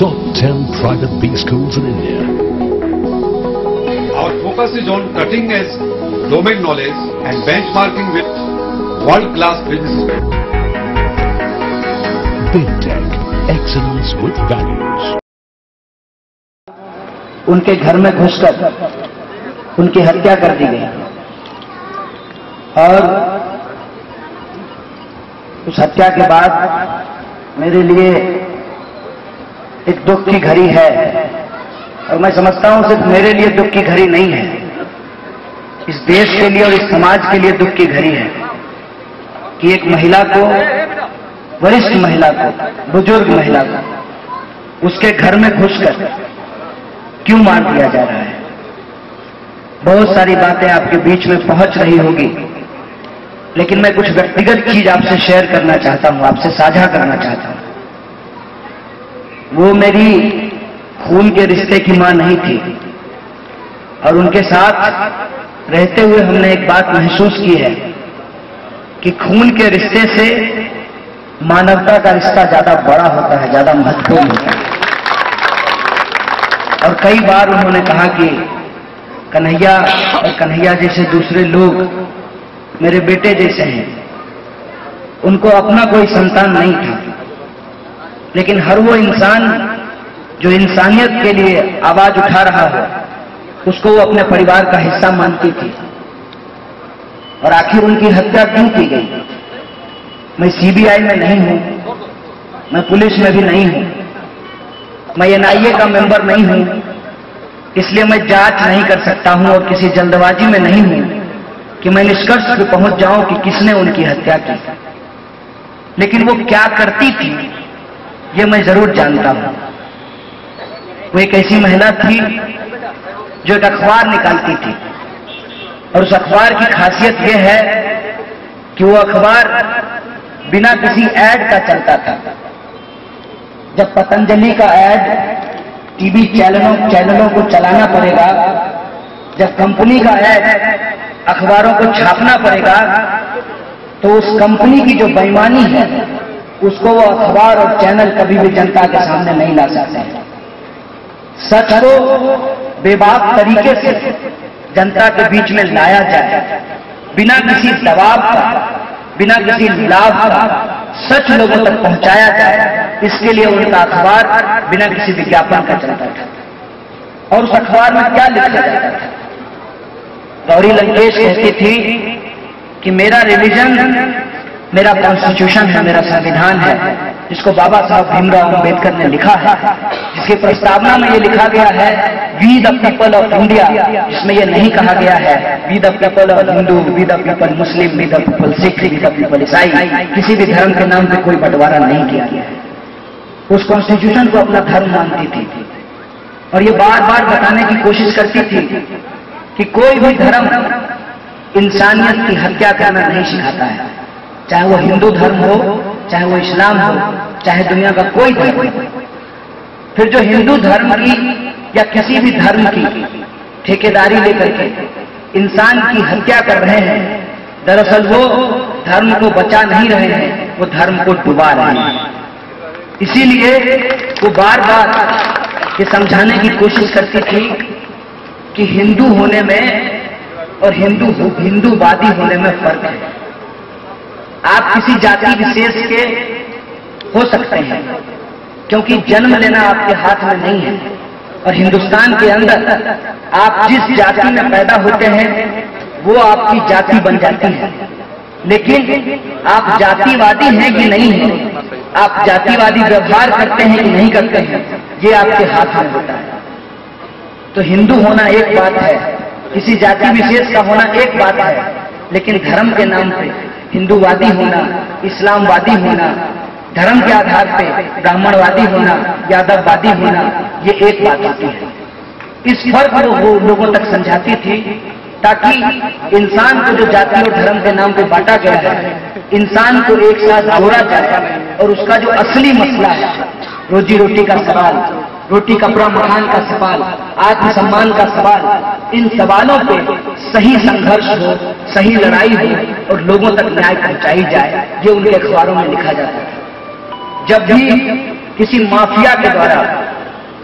top 10 private B schools in India. Our focus is on cutting edge domain knowledge and benchmarking with world-class businesses. Big Tech, excellence with values. उनके घर में घुसकर उनकी हत्या कर दी गई और उस हत्या के बाद मेरे लिए एक दुख की घड़ी है और मैं समझता हूं सिर्फ मेरे लिए दुख की घड़ी नहीं है, इस देश के लिए और इस समाज के लिए दुख की घड़ी है कि एक महिला को, वरिष्ठ महिला को, बुजुर्ग महिला को उसके घर में घुसकर क्यों मार दिया जा रहा है। बहुत सारी बातें आपके बीच में पहुंच रही होगी, लेकिन मैं कुछ व्यक्तिगत चीज आपसे शेयर करना चाहता हूं, आपसे साझा करना चाहता हूं। वो मेरी खून के रिश्ते की मां नहीं थी और उनके साथ रहते हुए हमने एक बात महसूस की है कि खून के रिश्ते से मानवता का रिश्ता ज्यादा बड़ा होता है, ज्यादा महत्वपूर्ण होता है। और कई बार उन्होंने कहा कि कन्हैया और कन्हैया जैसे दूसरे लोग मेरे बेटे जैसे हैं, उनको अपना कोई संतान नहीं था, लेकिन हर वो इंसान जो इंसानियत के लिए आवाज उठा रहा हो उसको वो अपने परिवार का हिस्सा मानती थी। और आखिर उनकी हत्या क्यों की गई? मैं सीबीआई में नहीं हूं, मैं पुलिस में भी नहीं हूं, मैं एनआईए का मेंबर नहीं हूं, इसलिए मैं जांच नहीं कर सकता हूं और किसी जल्दबाजी में नहीं हूं कि मैं निष्कर्ष पे पहुंच जाऊं कि किसने उनकी हत्या की। लेकिन वो क्या करती थी ये मैं जरूर जानता हूं। वो एक ऐसी महिला थी जो एक अखबार निकालती थी और उस अखबार की खासियत यह है कि वो अखबार बिना किसी ऐड का चलता था। जब पतंजलि का ऐड टीवी चैनलों को चलाना पड़ेगा, जब कंपनी का ऐड अखबारों को छापना पड़ेगा, तो उस कंपनी की जो बेईमानी है उसको वो अखबार और चैनल कभी भी जनता के सामने नहीं ला सकते। सच को बेबाक तरीके से जनता के बीच में लाया जाए, बिना किसी दबाव का, बिना किसी लाभ का सच लोगों तक पहुंचाया जाए, इसके लिए उनका अखबार बिना किसी विज्ञापन का चलता था। और उस अखबार में क्या लिखा जाता था? गौरी लंकेश कहती थी कि मेरा रिलीजन मेरा कॉन्स्टिट्यूशन है, मेरा संविधान है, जिसको बाबा साहब भीमराव अंबेडकर ने लिखा है, जिसकी प्रस्तावना में ये लिखा गया है we the people of India, जिसमें ये नहीं कहा गया है we the people of Hindu, we the people Muslim, we the people Sikh, we the people Isai. किसी भी धर्म के नाम पे कोई बंटवारा नहीं किया गया है। उस कॉन्स्टिट्यूशन को अपना धर्म मानती थी और ये बार बार बताने की कोशिश करती थी कि कोई भी धर्म इंसानियत की हत्या करना नहीं सिखाता है, चाहे वो हिंदू धर्म हो, चाहे वो इस्लाम हो, चाहे दुनिया का कोई धर्म हो। फिर जो हिंदू धर्म की या किसी भी धर्म की ठेकेदारी लेकर के इंसान की हत्या कर रहे हैं, दरअसल वो धर्म को बचा नहीं रहे हैं, वो धर्म को डुबा रहे हैं। इसीलिए वो बार बार ये समझाने की कोशिश करती थी कि हिंदू होने में और हिंदूवादी होने में फर्क है। आप किसी जाति विशेष के हो सकते हैं क्योंकि जन्म लेना आपके हाथ में नहीं है, और हिंदुस्तान के अंदर आप जिस जाति में पैदा होते हैं वो आपकी जाति बन जाती है। लेकिन आप जातिवादी हैं कि नहीं हैं, आप जातिवादी व्यवहार करते हैं कि नहीं करते हैं, ये आपके हाथ में होता है। तो हिंदू होना एक बात है, किसी जाति विशेष का होना एक बात है, लेकिन धर्म के नाम पे हिंदूवादी होना, इस्लामवादी होना, धर्म के आधार पे ब्राह्मणवादी होना, यादववादी होना, ये एक बात होती है। इस फर्क को वो लोगों तक समझाती थी ताकि इंसान को जो जाति और धर्म के नाम पे बांटा गया है, इंसान को एक साथ जोड़ा जाए और उसका जो असली मसला है, रोजी रोटी का सवाल, रोटी कपड़ा मकान का सवाल, आत्मसम्मान का सवाल, इन सवालों पे सही संघर्ष हो, सही लड़ाई हो और लोगों तक न्याय पहुंचाई जाए, ये उनके अखबारों में लिखा जाता है। जब भी किसी माफिया के द्वारा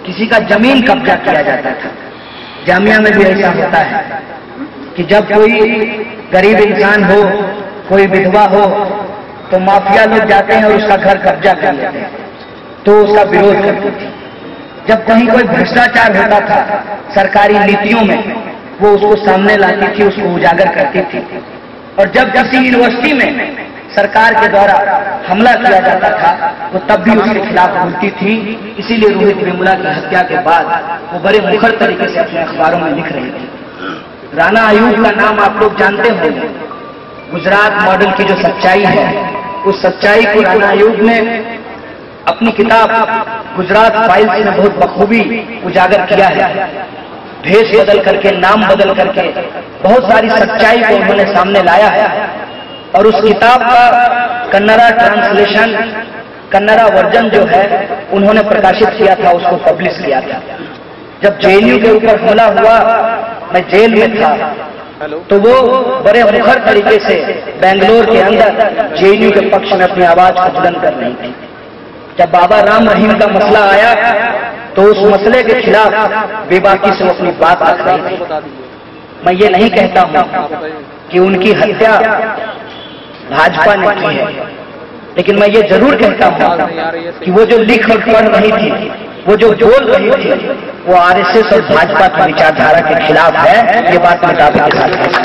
किसी का जमीन कब्जा किया जाता था। जामिया में भी ऐसा होता है कि जब कोई गरीब इंसान हो, कोई विधवा हो, तो माफिया लोग जाते हैं और उसका घर कब्जा कर लेते हैं, तो उसका विरोध करते थे। जब कहीं कोई भ्रष्टाचार होता था सरकारी नीतियों में, वो उसको सामने लाती थी, उसको उजागर करती थी। और जब किसी यूनिवर्सिटी में सरकार के द्वारा हमला किया जाता था, वो तब भी उसके खिलाफ बोलती थी। इसीलिए रोहित वेमुला की हत्या के बाद वो बड़े मुखर तरीके से अपने अखबारों में लिख रही थी। राणा अयूब का नाम आप लोग जानते होंगे। गुजरात मॉडल की जो सच्चाई है, उस सच्चाई को राणा अयूब ने अपनी किताब गुजरात फाइल्स में बहुत बखूबी उजागर किया है। भेष बदल करके, नाम बदल करके बहुत सारी सच्चाई को उन्होंने सामने लाया है। और उस किताब का कन्नड़ा ट्रांसलेशन, कन्नड़ा वर्जन जो है उन्होंने प्रकाशित किया था, उसको पब्लिश किया था। जब जेएनयू के ऊपर हमला हुआ, मैं जेल में था, तो वो बड़े मुखर तरीके से बेंगलोर के अंदर जेएनयू के पक्ष में अपनी आवाज को बुलंद कर रही थी। जब बाबा राम रहीम का मसला आया, तो उस मसले के खिलाफ बेबाकी से वो अपनी बात रख रही थी। मैं ये नहीं कहता हूं कि उनकी हत्या भाजपा ने की है, लेकिन मैं ये जरूर कहता हूं कि वो जो लिख और पढ़ रही थी, वो जो बोल रही थी, वो आरएसएस और भाजपा की विचारधारा के खिलाफ है। ये बात मैं दावे के साथ है।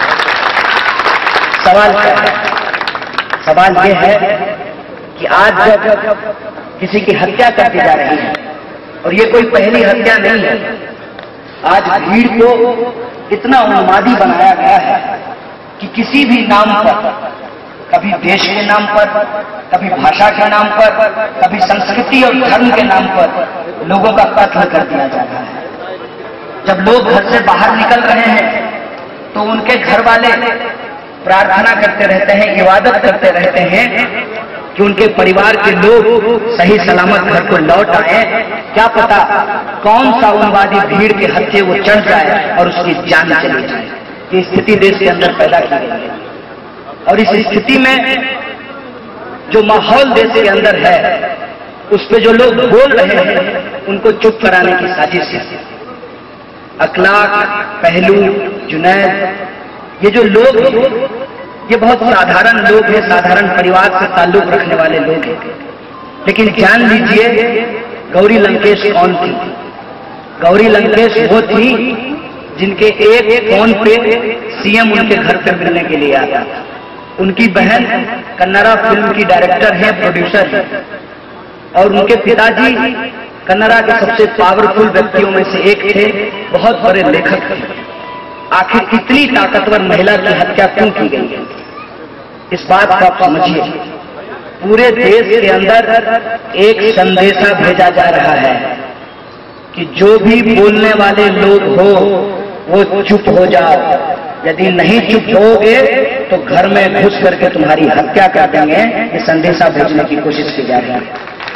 सवाल क्या है? सवाल ये है कि आज जब किसी की हत्या कर दी जा रही है, और ये कोई पहली हत्या नहीं है, आज भीड़ को इतना उन्मादी बनाया गया है कि किसी भी नाम पर, कभी देश के नाम पर, कभी भाषा के नाम पर, कभी संस्कृति और धर्म के नाम पर लोगों का कत्ल कर दिया जा रहा है। जब लोग घर से बाहर निकल रहे हैं, तो उनके घर वाले प्रार्थना करते रहते हैं, इबादत करते रहते हैं कि उनके परिवार के लोग सही सलामत घर को लौट आए। क्या पता कौन सा उन्मादी भीड़ के हत्थे वो चढ़ जाए और उसकी जान चली जाए। ये स्थिति देश के अंदर पैदा की गई है, और इस स्थिति में जो माहौल देश के अंदर है, उस पे जो लोग बोल रहे हैं, उनको चुप कराने की साजिश है। अखलाक, पहलू, जुनैद, ये जो लोग हैं, ये बहुत साधारण लोग हैं, साधारण परिवार से ताल्लुक रखने वाले लोग हैं। लेकिन जान लीजिए गौरी लंकेश कौन थी। गौरी लंकेश वो थी जिनके एक फोन पे सीएम उनके घर पर मिलने के लिए आता था। उनकी बहन कन्नड़ा फिल्म की डायरेक्टर है, प्रोड्यूसर है, और उनके पिताजी कन्नड़ा के सबसे पावरफुल व्यक्तियों में से एक थे, बहुत बड़े लेखक थे। आखिर इतनी ताकतवर महिला की हत्या क्यों की गई है, इस बात को आप समझिए। पूरे देश के अंदर एक संदेशा भेजा जा रहा है कि जो भी बोलने वाले लोग हो वो चुप हो जाओ। यदि नहीं चुप होगे तो घर में घुस करके तुम्हारी हत्या कर देंगे। ये संदेशा भेजने की कोशिश की जा रही है।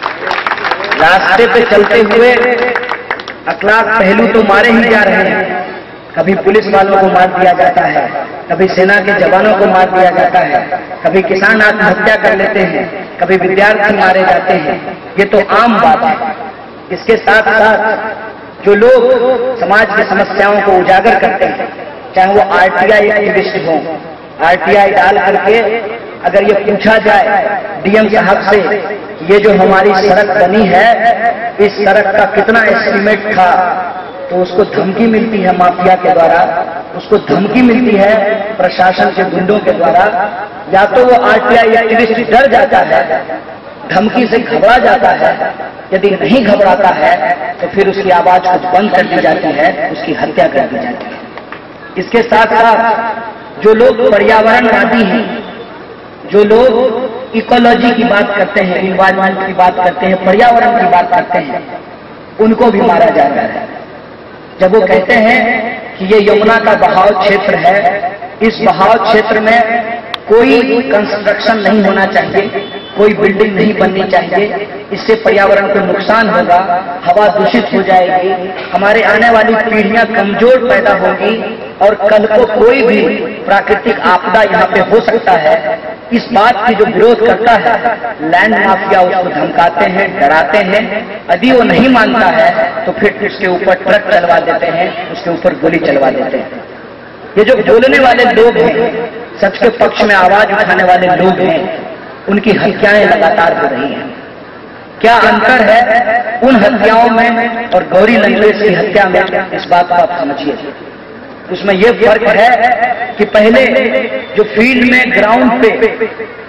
रास्ते पे चलते हुए अखलाक पहलू तो मारे ही जा रहे हैं। कभी पुलिस वालों को मार दिया जाता है, कभी सेना के जवानों को मार दिया जाता है, कभी किसान आत्महत्या कर लेते हैं, कभी विद्यार्थी मारे जाते हैं। ये तो आम बात है। इसके साथ साथ जो लोग समाज की समस्याओं को उजागर करते हैं, चाहे वो आरटीआई एक्टिविस्ट हो, आरटीआई डाल करके अगर ये पूछा जाए डीएम साहब से, ये जो हमारी सड़क बनी है, इस सड़क का कितना एस्टीमेट था, तो उसको धमकी मिलती है माफिया के द्वारा, उसको धमकी मिलती है प्रशासन के गुंडों के द्वारा। या तो वो आरटीआई एक्टिविस्ट डर जाता है, धमकी से घबरा जाता है। यदि नहीं घबराता है तो फिर उसकी आवाज को बंद कर दी जाती है, उसकी हत्या कर दी जाती है। इसके साथ साथ जो लोग पर्यावरणवादी हैं, जो लोग इकोलॉजी की बात करते हैं, इन्वायरमेंट की बात करते हैं, पर्यावरण की बात करते हैं, उनको भी मारा जा रहा है। जब वो कहते हैं कि ये यमुना का बहाव क्षेत्र है, इस बहाव क्षेत्र में कोई कंस्ट्रक्शन नहीं होना चाहिए, कोई बिल्डिंग नहीं बननी चाहिए, इससे पर्यावरण को नुकसान होगा, हवा दूषित हो जाएगी, हमारे आने वाली पीढ़ियां कमजोर पैदा होगी और कल को कोई भी प्राकृतिक आपदा यहाँ पे हो सकता है, इस बात की जो विरोध करता है, लैंड माफिया उसको धमकाते हैं, डराते हैं। यदि वो नहीं मानता है तो फिर उसके ऊपर ट्रक चलवा देते हैं, उसके ऊपर गोली चलवा देते हैं। ये जो बोलने वाले लोग हैं, सच के पक्ष में आवाज उठाने वाले लोग हैं, उनकी हत्याएं लगातार हो रही हैं। क्या अंतर है उन हत्याओं में और गौरी लंकेश की हत्या में, इस बात को आप समझिए। उसमें यह फर्क है कि पहले जो फील्ड में ग्राउंड पे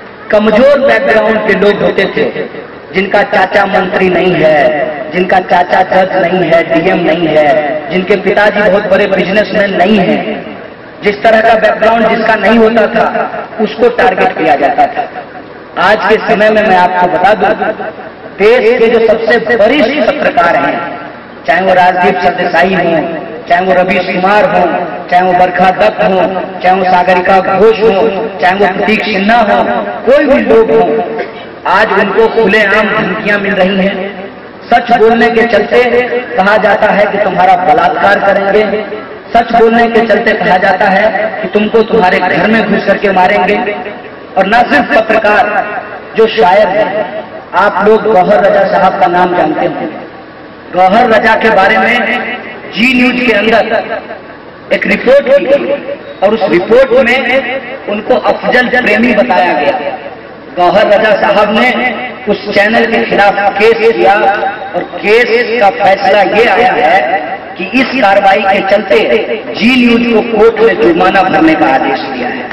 कमजोर बैकग्राउंड के लोग होते थे, जिनका चाचा मंत्री नहीं है, जिनका चाचा जज नहीं है, डीएम नहीं है, जिनके पिताजी बहुत बड़े बिजनेसमैन नहीं है, जिस तरह का बैकग्राउंड जिसका नहीं होता था, उसको टारगेट किया जाता था। आज के समय में मैं आपको बता दूं, देश के जो सबसे वरिष्ठ पत्रकार हैं, चाहे वो राजदीप सरदेसाई हों, चाहे वो रवीश कुमार हों, चाहे वो बरखा दत्त हों, चाहे वो सागरिका घोष हों, चाहे वो प्रतीक सिन्हा हों, कोई भी लोग हों, आज उनको खुलेआम धमकियां मिल रही हैं। सच बोलने के चलते कहा जाता है कि तुम्हारा बलात्कार करेंगे, सच बोलने के चलते कहा जाता है कि तुमको तुम्हारे घर में घुस करके मारेंगे। और न सिर्फ पत्रकार, जो शायर है, आप लोग गौहर रजा साहब का नाम जानते हैं। गौहर रजा के बारे में जी न्यूज के अंदर एक रिपोर्ट की गई और उस रिपोर्ट में उनको अफजल प्रेमी बताया गया। गौहर रजा साहब ने उस चैनल के खिलाफ केस किया और केस का फैसला ये आया है कि इस कार्रवाई के चलते जी न्यूज को कोर्ट में जुर्माना भरने का आदेश दिया है।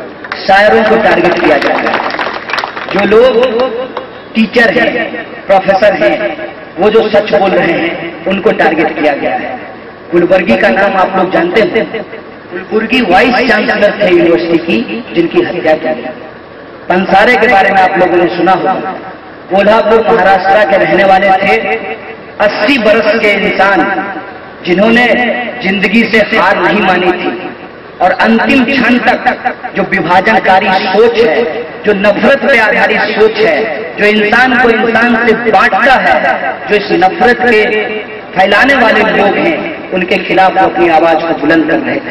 शायरों को टारगेट किया जा रहा है। जो लोग टीचर हैं, प्रोफेसर हैं, वो जो सच बोल रहे हैं, उनको टारगेट किया गया है। गुलबर्गी का नाम आप लोग जानते हैं। गुलबर्गी वाइस चांसलर थे यूनिवर्सिटी की, जिनकी हत्या की गई। पंसारे के बारे में आप लोगों ने सुना होगा। कोल्हापुर महाराष्ट्र के रहने वाले थे, 80 बरस के इंसान, जिन्होंने जिंदगी से हार नहीं मानी थी और अंतिम क्षण तक जो विभाजनकारी सोच है, जो नफरत पे आधारित सोच है, जो इंसान को इंसान से बांटता है, जो इस नफरत के फैलाने वाले लोग हैं, उनके खिलाफ वो अपनी आवाज को बुलंद कर रहे थे।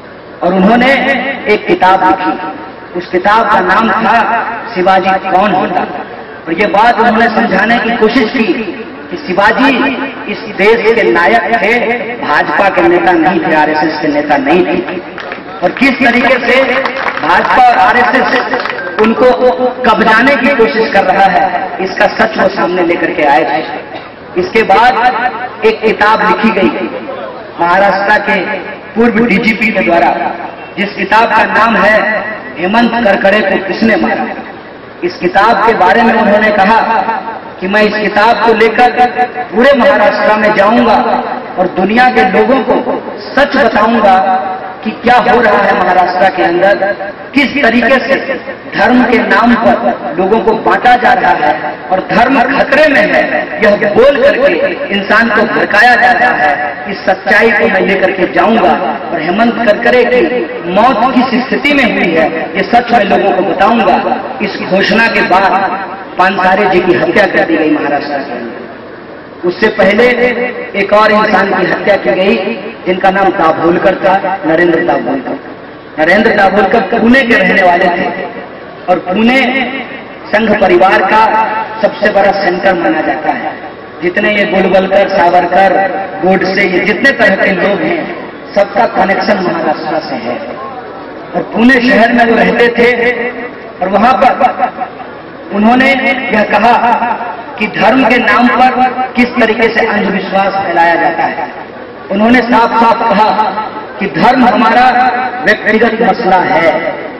और उन्होंने एक किताब लिखी। उस किताब का नाम था शिवाजी कौन होता। और ये बात उन्होंने समझाने की कोशिश की कि शिवाजी इस देश के नायक थे, भाजपा के नेता नहीं थे, आरएसएस के नेता नहीं थे। और किस तरीके से भाजपा और आरएसएस उनको कब्जाने की कोशिश कर रहा है, इसका सच वो सामने लेकर के आए थे। इसके बाद एक किताब लिखी गई महाराष्ट्र के पूर्व डीजीपी के द्वारा, जिस किताब का नाम है हेमंत करकरे को किसने मारा। इस किताब के बारे में उन्होंने कहा कि मैं इस किताब को लेकर पूरे महाराष्ट्र में जाऊंगा और दुनिया के लोगों को सच बताऊंगा कि क्या हो रहा है महाराष्ट्र के अंदर, किस तरीके से धर्म के नाम पर लोगों को बांटा जा रहा है और धर्म खतरे में है, यह बोल करके इंसान को भड़काया जा रहा है। इस सच्चाई को मैं लेकर के जाऊंगा और हेमंत करकरे की मौत किस स्थिति में हुई है, ये सच मैं लोगों को बताऊंगा। इस घोषणा के बाद पानसारे जी की हत्या कर दी गई महाराष्ट्र के अंदर। उससे पहले एक और इंसान की हत्या की गई, जिनका नाम दाभोलकर था, नरेंद्र दाभोलकर। नरेंद्र दाभोलकर पुणे के रहने वाले थे और पुणे संघ परिवार का सबसे बड़ा सेंटर माना जाता है। जितने ये गोलवलकर, सावरकर, गोडसे, ये जितने तरह के लोग हैं, सबका कनेक्शन महाराष्ट्र से है। और पुणे शहर में वो रहते थे और वहां पर उन्होंने यह कहा कि धर्म के नाम पर किस तरीके से अंधविश्वास फैलाया जाता है। उन्होंने साफ साफ कहा कि धर्म हमारा व्यक्तिगत मसला है।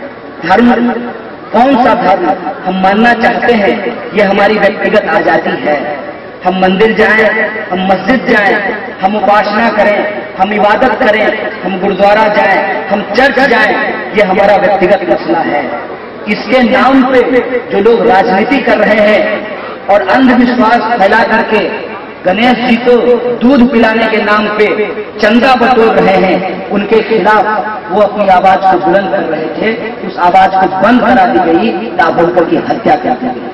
धर्म, कौन सा धर्म हम मानना चाहते हैं, यह हमारी व्यक्तिगत आजादी है। हम मंदिर जाएं, हम मस्जिद जाएं, हम उपासना करें, हम इबादत करें, हम गुरुद्वारा जाएं, हम चर्च जाएं, यह हमारा व्यक्तिगत मसला है। इसके नाम पे जो लोग राजनीति कर रहे हैं और अंधविश्वास फैला करके गणेश जी को दूध पिलाने के नाम पे चंदा बटोर रहे हैं, उनके खिलाफ वो अपनी आवाज को बुलंद कर रहे थे। उस आवाज को बंद करा दी गई, दाभोलकर की हत्या कर दी गई।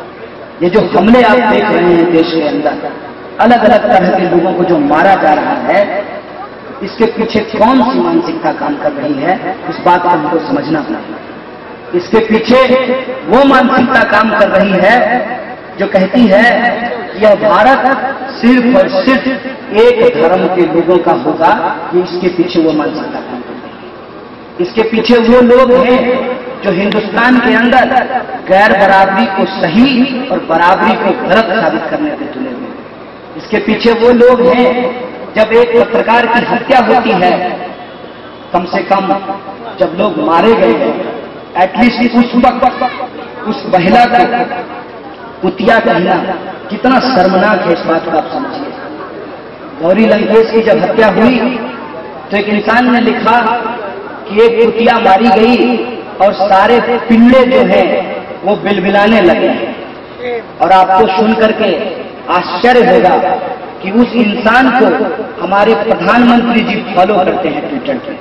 ये जो हमले आप देख रहे हैं देश के अंदर, अलग अलग तरह के लोगों को जो मारा जा रहा है, इसके पीछे कौन सी मानसिकता काम कर रही है, इस बात को हमको समझना पड़ेगा। इसके पीछे वो मानसिकता काम कर रही है जो कहती है कि यह भारत सिर्फ और सिर्फ एक धर्म के लोगों का होगा। ये इसके पीछे वो मानसिकता काम कर रही है। इसके पीछे वो लोग हैं जो हिंदुस्तान के अंदर गैर बराबरी को सही और बराबरी को गलत साबित करने पे तुले हुए। इसके पीछे वो लोग हैं जब एक पत्रकार की हत्या होती है, कम से कम जब लोग मारे गए एटलीस्ट उस वक्त उस महिला को कुतिया कहना कितना शर्मनाक है, इस बात को आप समझिए। गौरी लंकेश की जब हत्या हुई तो एक इंसान ने लिखा कि एक कुतिया मारी गई और सारे पिल्ले जो हैं वो बिलबिलाने लगे। और आपको सुन करके आश्चर्य होगा कि उस इंसान को हमारे प्रधानमंत्री जी फॉलो करते हैं ट्विटर पे।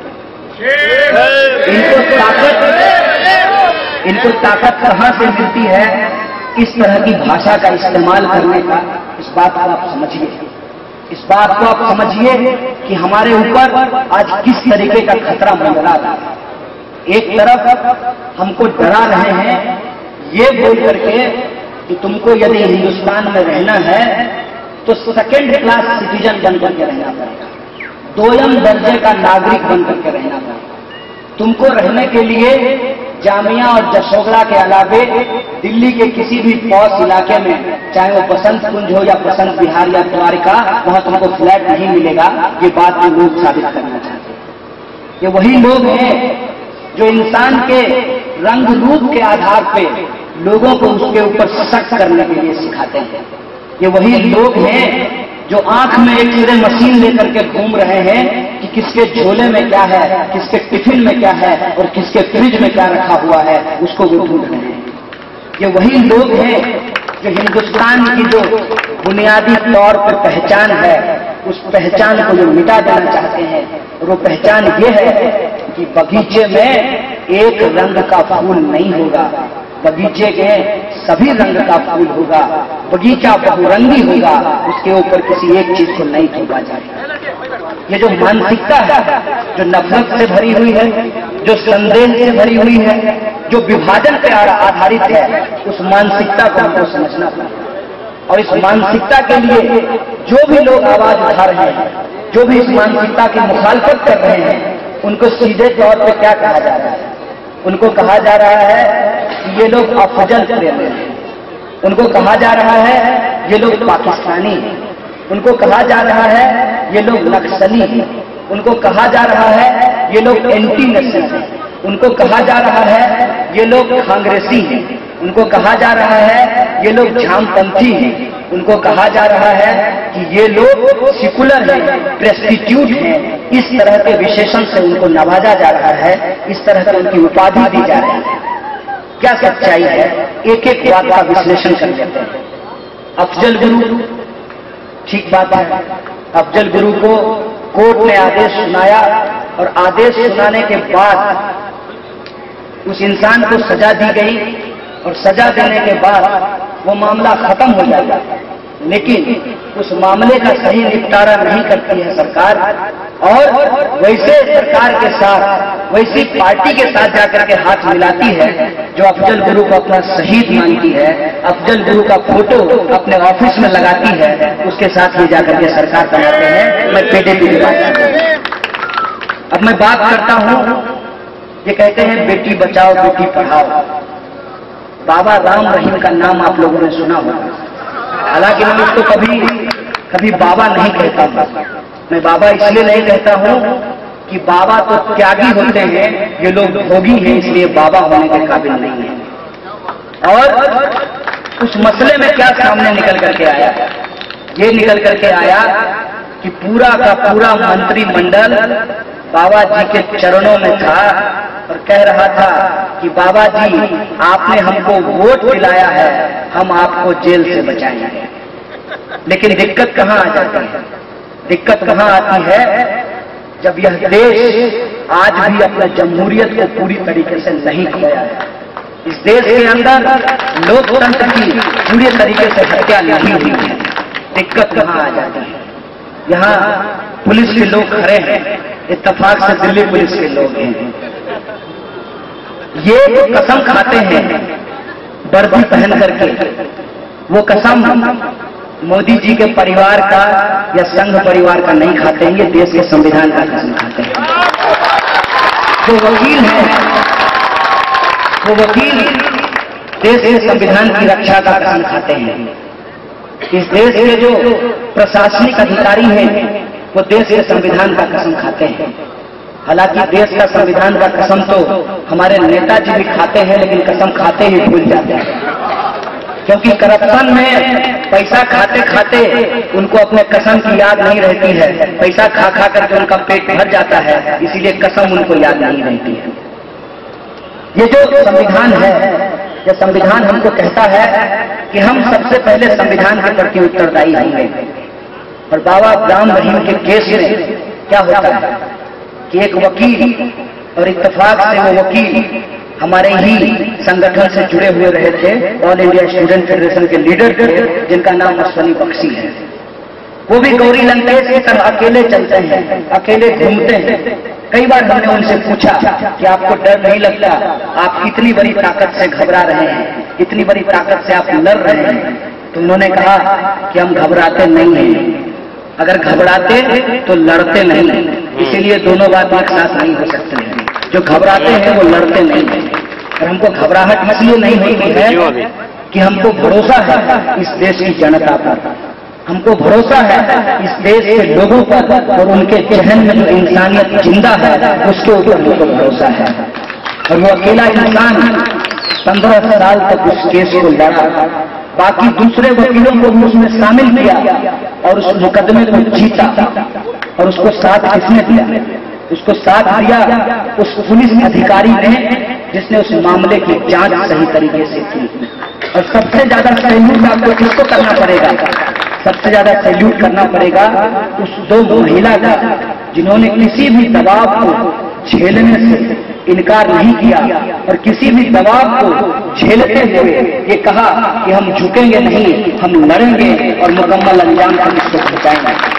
इनको ताकत कहां से मिलती है इस तरह की भाषा का इस्तेमाल करने का? इस बात को आप समझिए। इस बात को आप समझिए कि हमारे ऊपर आज किस तरीके का खतरा मंडरा रहा है। एक तरफ हमको डरा रहे हैं ये बोल करके कि तुमको यदि हिंदुस्तान में रहना है तो सेकेंड क्लास सिटीजन बन करके रहना पड़ेगा, दोयम दर्जे का नागरिक बन करके रहना पड़ेगा। तुमको रहने के लिए जामिया और जशोगरा के अलावे दिल्ली के किसी भी पॉश इलाके में, चाहे वो बसंत कुंज हो या बसंत विहार या द्वारिका, वहां तुमको फ्लैट नहीं मिलेगा। ये बात भी लोग साबित करना चाहते हैं। ये वही लोग हैं जो इंसान के रंग रूप के आधार पे लोगों को उसके ऊपर शक करने के लिए सिखाते हैं। ये वही लोग हैं जो आंख में एक्सरे मशीन लेकर के घूम रहे हैं कि किसके झोले में क्या है, किसके टिफिन में क्या है और किसके फ्रिज में क्या रखा हुआ है, उसको वो ढूंढ रहे हैं। ये वही लोग हैं जो हिंदुस्तान की जो बुनियादी तौर पर पहचान है, उस पहचान को जो मिटा देना चाहते हैं। और वो पहचान ये है कि बगीचे में एक रंग का फूल नहीं होगा, बगीचे के सभी रंग का फूल होगा। बगीचा बहुरंगी होगा, उसके ऊपर किसी एक चीज को नहीं थोपा जाएगा। ये जो मानसिकता है, जो नफरत से भरी हुई है, जो संदेह से भरी हुई है, जो विभाजन पर आधारित है, उस मानसिकता को हमको समझना पड़ेगा। और इस मानसिकता के लिए जो भी लोग आवाज उठा रहे हैं, जो भी इस मानसिकता की मुखालफत कर रहे हैं, उनको सीधे तौर पे क्या कहा जा रहा है? उनको कहा जा रहा है कि ये लोग अफजल प्रेमी हैं। उनको कहा जा रहा है ये लोग पाकिस्तानी हैं। उनको कहा जा रहा है ये लोग नक्सली हैं। उनको कहा जा रहा है ये लोग एंटी नेशनल हैं। उनको कहा जा रहा है ये लोग कांग्रेसी हैं। उनको कहा जा रहा है ये लोग झामपंथी हैं। उनको कहा जा रहा है कि ये लोग सेकुलर हैं, प्रेस्टिट्यूट हैं। इस तरह के विशेषण से उनको नवाजा जा रहा है, इस तरह से उनकी उपाधि दी जा रही है। क्या सच्चाई है? एक एक बात का विश्लेषण कर लेते हैं। अफजल गुरु, ठीक बात है, अफजल गुरु को कोर्ट ने आदेश सुनाया और आदेश सुनाने के बाद उस इंसान को सजा दी गई और सजा देने के बाद वो मामला खत्म हो जाता है। लेकिन उस मामले का सही निपटारा नहीं करती है सरकार, और वैसे सरकार के साथ, वैसी पार्टी के साथ जाकर के हाथ मिलाती है जो अफजल गुरु को अपना शहीद मानती है, अफजल गुरु का फोटो अपने ऑफिस में लगाती है, उसके साथ ही जाकर के सरकार बनाते हैं। मैं पीडीपी की बात करता हूं। अब मैं बात करता हूं, ये कहते हैं बेटी बचाओ बेटी पढ़ाओ। बाबा राम रहीम का नाम आप लोगों ने सुना होगा। हालांकि मैं उसको कभी बाबा नहीं कहता हूं। मैं बाबा इसलिए नहीं कहता हूं कि बाबा तो त्यागी होते हैं, ये लोग भोगी हैं, इसलिए बाबा होने के काबिल नहीं है। और उस मसले में क्या सामने निकल करके आया? ये निकल करके आया कि पूरा का पूरा मंत्रिमंडल बाबा जी के चरणों में था और कह रहा था कि बाबा जी आपने हमको वोट दिलाया है, हम आपको जेल से बचाएंगे। लेकिन दिक्कत कहां आ जाती है? दिक्कत कहां आती है? जब यह देश आज भी अपने जमहूरियत को पूरी तरीके से नहीं खोया है। इस देश के अंदर लोकतंत्र की पूरी तरीके से हत्या नहीं हुई है। दिक्कत कहां आ जाती है? यहाँ पुलिस के लोग खड़े हैं, इत्तेफाक से दिल्ली पुलिस के लोग हैं। ये जो कसम खाते हैं वर्दी पहन करके, वो कसम मोदी जी के परिवार का या संघ परिवार का नहीं खाते हैं, ये देश के संविधान का कसम खाते हैं। जो वकील है वो वकील देश के संविधान की रक्षा का कसम खाते हैं। इस देश के जो प्रशासनिक अधिकारी हैं वो देश के संविधान का कसम खाते हैं। हालांकि देश का संविधान का कसम तो हमारे नेताजी भी खाते हैं, लेकिन कसम खाते ही भूल जाते हैं, क्योंकि करप्शन में पैसा खाते खाते उनको अपने कसम की याद नहीं रहती है। पैसा खा खा करके उनका पेट भर जाता है, इसीलिए कसम उनको याद नहीं रहती है। ये जो संविधान है, ये संविधान हमको कहता है कि हम सबसे पहले संविधान के प्रति उत्तरदायी होंगे। और बाबा राम रहीम के केस में क्या होता है कि एक वकील, और इत्तेफाक से वो वकील हमारे ही संगठन से जुड़े हुए रहे थे, ऑल इंडिया स्टूडेंट फेडरेशन के लीडर थे, जिनका नाम अश्वनी बख्शी है। वो भी गौरी लंकेश की तरह अकेले चलते हैं, अकेले घूमते हैं। कई बार हमने उनसे पूछा कि आपको डर नहीं लगता, आप इतनी बड़ी ताकत से घबरा रहे हैं, इतनी बड़ी ताकत से आप लड़ रहे हैं? तो उन्होंने कहा कि हम घबराते नहीं हैं, अगर घबराते तो लड़ते नहीं, इसीलिए दोनों बात एक साथ नहीं हो सकते हैं। जो घबराते हैं वो लड़ते नहीं हैं। और हमको घबराहट इसलिए नहीं होती है कि हमको भरोसा है इस देश की जनता पर, हमको भरोसा है इस देश के लोगों पर, और उनके जहन में जो इंसानियत जिंदा है उसके ऊपर हमको भरोसा है। और वो अकेला इंसान 15 साल तक उस केस को लड़ा, बाकी दूसरे वकीलों को भी उसमें शामिल किया और उस मुकदमे को जीता। और उसको साथ किसने दिया? उसको साथ दिया उस पुलिस अधिकारी ने जिसने उस मामले की जांच सही तरीके से की। और सबसे ज्यादा सैल्यूट आपको किसको करना पड़ेगा? सबसे ज्यादा सैल्यूट करना पड़ेगा उस 2 महिला का, जिन्होंने किसी भी दबाव को झेलने से इनकार नहीं किया और किसी भी दबाव को झेलते हुए ये कहा कि हम झुकेंगे नहीं, हम लड़ेंगे और मुकम्मल अंजाम तक इसको पहुंचाएंगे।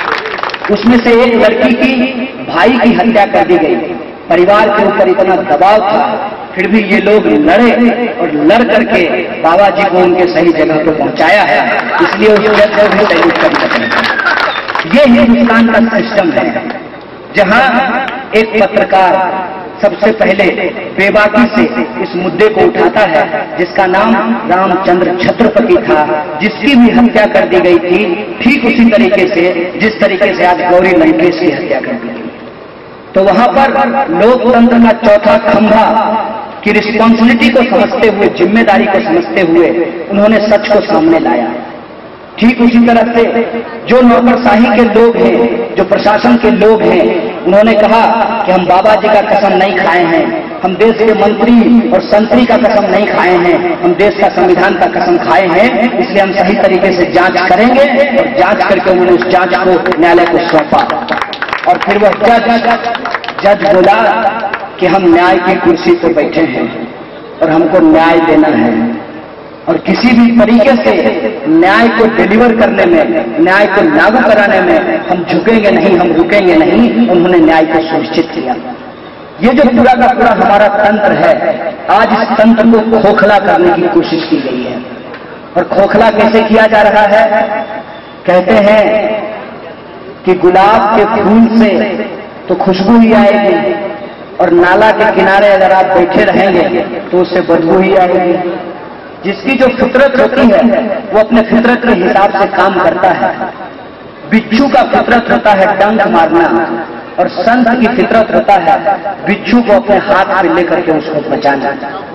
उसमें से एक लड़की की भाई की हत्या कर दी गई। परिवार के ऊपर इतना दबाव था, फिर भी ये लोग लड़े और लड़ करके बाबा जी को उनके सही जगह पर पहुंचाया है, इसलिए उस जज को भी सैल्यूट करना चाहिए। ये हिंदुस्तान का सिस्टम है, जहां एक पत्रकार सबसे पहले बेबाकी से इस मुद्दे को उठाता है, जिसका नाम रामचंद्र छत्रपति था, जिसकी भी हत्या कर दी गई थी, ठीक उसी तरीके से जिस तरीके से आज गौरी लंकेश की हत्या कर दी गई। तो वहां पर लोकतंत्र का चौथा खंभा की रिस्पॉन्सिबिलिटी को समझते हुए, जिम्मेदारी को समझते हुए उन्होंने सच को सामने लाया। ठीक उसी तरह से जो नौकरशाही के लोग हैं, जो प्रशासन के लोग हैं, उन्होंने कहा कि हम बाबा जी का कसम नहीं खाए हैं, हम देश के मंत्री और संतरी का कसम नहीं खाए हैं, हम देश का संविधान का कसम खाए हैं, इसलिए हम सही तरीके से जांच करेंगे। और जांच करके उन्होंने उस जांच को न्यायालय को सौंपा। और फिर वह जज बोला कि हम न्याय की कुर्सी पर बैठे हैं और हमको न्याय देना है, और किसी भी तरीके से न्याय को डिलीवर करने में, न्याय को लागू कराने में हम झुकेंगे नहीं, हम रुकेंगे नहीं। उन्होंने न्याय को सुनिश्चित किया। ये जो पूरा का पूरा हमारा तंत्र है, आज इस तंत्र को खोखला करने की कोशिश की गई है। और खोखला कैसे किया जा रहा है? कहते हैं कि गुलाब के फूल से तो खुशबू ही आएगी, और नाला के किनारे अगर आप बैठे रहेंगे तो उससे बदबू ही आएगी। जिसकी जो फितरत होती है वो अपने फितरत के हिसाब से काम करता है। बिच्छू का फितरत होता है डंक मारना, और संत की फितरत होता है बिच्छू को अपने हाथ में लेकर के उसको बचाना।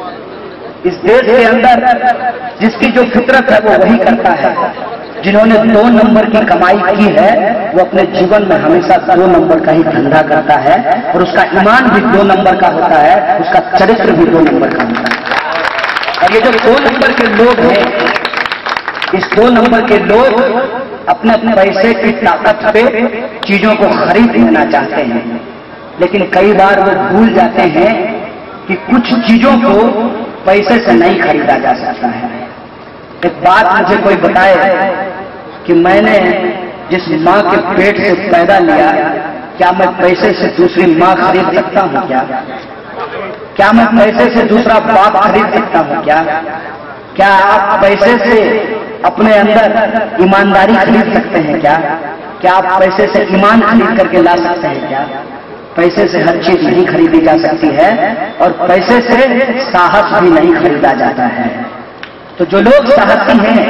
इस देश के अंदर जिसकी जो फितरत है वो वही करता है। जिन्होंने 2 नंबर की कमाई की है वो अपने जीवन में हमेशा 2 नंबर का ही धंधा करता है, और उसका ईमान भी 2 नंबर का होता है, उसका चरित्र भी 2 नंबर का होता है। और ये जो 2 नंबर के लोग हैं, इस 2 नंबर के लोग अपने अपने पैसे की ताकत पे चीजों को खरीद लेना चाहते हैं, लेकिन कई बार वो भूल जाते हैं कि कुछ चीजों को पैसे से नहीं खरीदा जा सकता है। एक बात मुझे कोई बताए कि मैंने जिस माँ के पेट से पैदा लिया, क्या मैं पैसे से दूसरी माँ खरीद सकता हूँ क्या? क्या मैं पैसे से दूसरा बाप खरीद सकता हूं? क्या आप पैसे से अपने अंदर ईमानदारी खरीद सकते हैं? क्या आप पैसे से ईमान खरीद करके ला सकते हैं? क्या पैसे से हर चीज नहीं खरीदी जा सकती है, और पैसे से साहस भी नहीं खरीदा जाता है। तो जो लोग साहसी हैं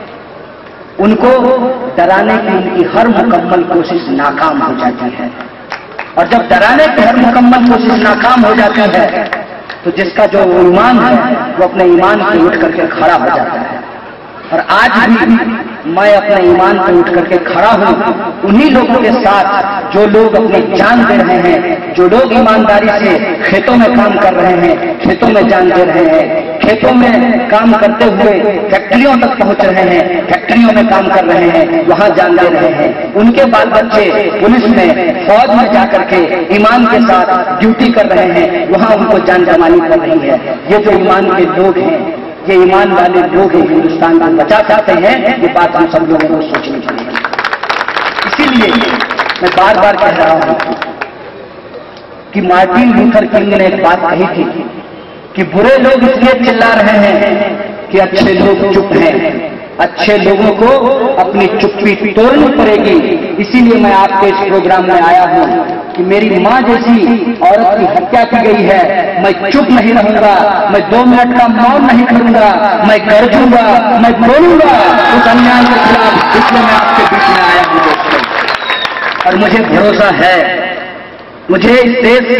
उनको डराने की उनकी हर मुकम्मल कोशिश नाकाम हो जाती है, और जब डराने की हर मुकम्मल कोशिश नाकाम हो जाती है तो जिसका जो ईमान है वो अपने ईमान पे उठ करके खड़ा हो जाता है। और आज भी मैं अपने ईमान पे उठ करके खड़ा हूं उन्हीं लोगों के साथ जो लोग अपनी जान दे रहे हैं, जो लोग ईमानदारी से खेतों में काम कर रहे हैं, खेतों में जान दे रहे हैं, खेतों में काम करते हुए फैक्ट्रियों तक पहुंच रहे हैं, फैक्ट्रियों में काम कर रहे हैं, वहां जान दे रहे हैं। उनके बाल बच्चे पुलिस में, फौज में जाकर के ईमान के साथ ड्यूटी कर रहे हैं, वहां उनको जान गंवानी पड़ रही है। ये जो ईमान के लोग हैं, ये ईमान वाले लोग हैं, हिंदुस्तान को बचा सकते हैं। ये बात हम सब लोगों को सोचनी चाहिए। इसीलिए मैं बार बार कह रहा हूं कि मार्टिन लूथर किंग ने एक बात कही थी कि बुरे लोग इसलिए चिल्ला रहे हैं कि अच्छे लोग चुप हैं। अच्छे लोगों को अपनी चुप्पी तोड़नी पड़ेगी। इसीलिए मैं आपके इस प्रोग्राम में आया हूं कि मेरी मां जैसी औरत की हत्या की गई है, मैं चुप नहीं रहूंगा, मैं 2 मिनट का मौन नहीं करूंगा, मैं गरजूंगा, मैं बोलूंगा उस अन्याय के खिलाफ। इसलिए मैं आपके बीच में आया हूं दोस्तों। और मुझे भरोसा है, मुझे इस देश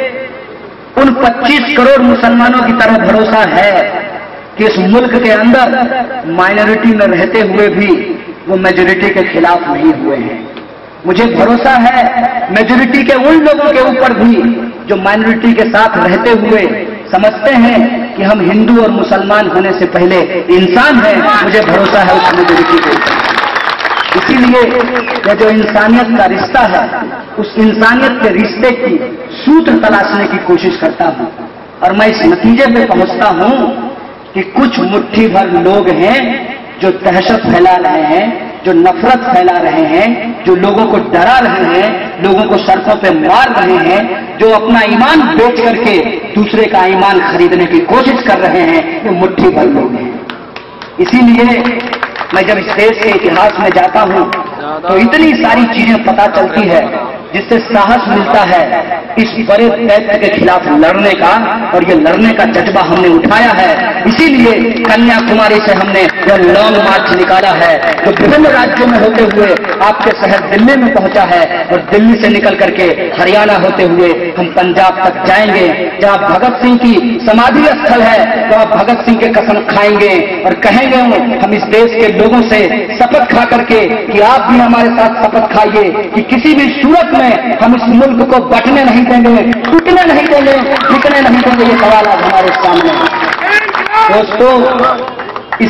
के उन 25 करोड़ मुसलमानों की तरह भरोसा है कि इस मुल्क के अंदर माइनॉरिटी में रहते हुए भी वो मेजॉरिटी के खिलाफ नहीं हुए हैं। मुझे भरोसा है मेजॉरिटी के उन लोगों के ऊपर भी जो माइनॉरिटी के साथ रहते हुए समझते हैं कि हम हिंदू और मुसलमान होने से पहले इंसान हैं। मुझे भरोसा है उस मेजॉरिटी के ऊपर। इसीलिए यह जो इंसानियत का रिश्ता है, उस इंसानियत के रिश्ते की सूत्र तलाशने की कोशिश करता हूं, और मैं इस नतीजे पे पहुंचता हूं कि कुछ मुट्ठी भर लोग हैं जो दहशत फैला रहे हैं, जो नफरत फैला रहे हैं, जो लोगों को डरा रहे हैं, लोगों को सड़कों पे मार रहे हैं, जो अपना ईमान बेच करके दूसरे का ईमान खरीदने की कोशिश कर रहे हैं। ये मुट्ठी भर लोग हैं। इसीलिए मैं जब इस देश के इतिहास में जाता हूं तो इतनी सारी चीजें पता चलती है जिससे साहस मिलता है इस बड़े दैत्य के खिलाफ लड़ने का, और ये लड़ने का जज्बा हमने उठाया है। इसीलिए कन्याकुमारी से हमने यह लॉन्ग मार्च निकाला है जो विभिन्न राज्यों में होते हुए आपके शहर दिल्ली में पहुंचा है, और दिल्ली से निकल करके हरियाणा होते हुए हम पंजाब तक जाएंगे, जहां भगत सिंह की समाधि स्थल है। तो आप भगत सिंह के कसम खाएंगे और कहेंगे हम इस देश के लोगों से शपथ खा करके कि आप भी हमारे साथ शपथ खाइए कि किसी भी सूरत में हम इस मुल्क को बंटने नहीं देंगे, टूटने नहीं देंगे, बिकने नहीं देंगे। ये सवाल आज हमारे सामने है दोस्तों।